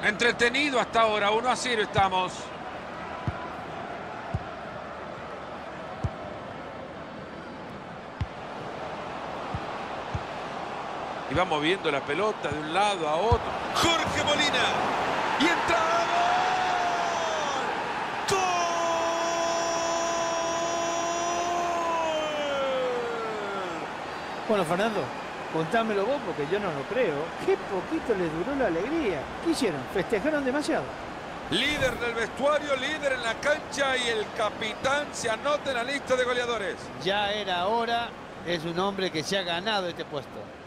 Entretenido hasta ahora, 1-0 estamos. Y va moviendo la pelota de un lado a otro. Jorge Molina. Y entra. ¡Gol! ¡Gol! Bueno, Fernando, contámelo vos porque yo no lo creo. Qué poquito les duró la alegría. ¿Qué hicieron? ¿Festejaron demasiado? Líder del vestuario, líder en la cancha y el capitán se anota en la lista de goleadores. Ya era hora. Es un hombre que se ha ganado este puesto.